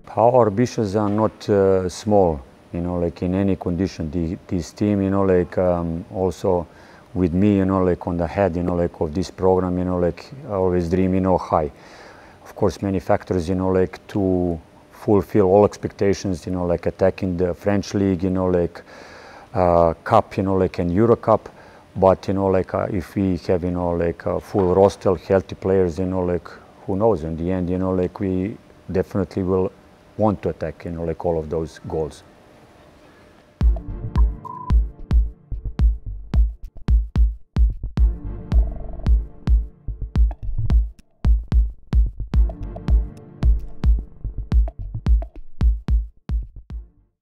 Our ambitions are not small, like in any condition. This team, like also with me, like on the head, like of this program, like I always dream, high. Of course, many factors, like to fulfill all expectations, like attacking the French league, like Cup, like an Euro Cup. But, like if we have, like a full roster, healthy players, like who knows, in the end, like we definitely will want to attack, like all of those goals.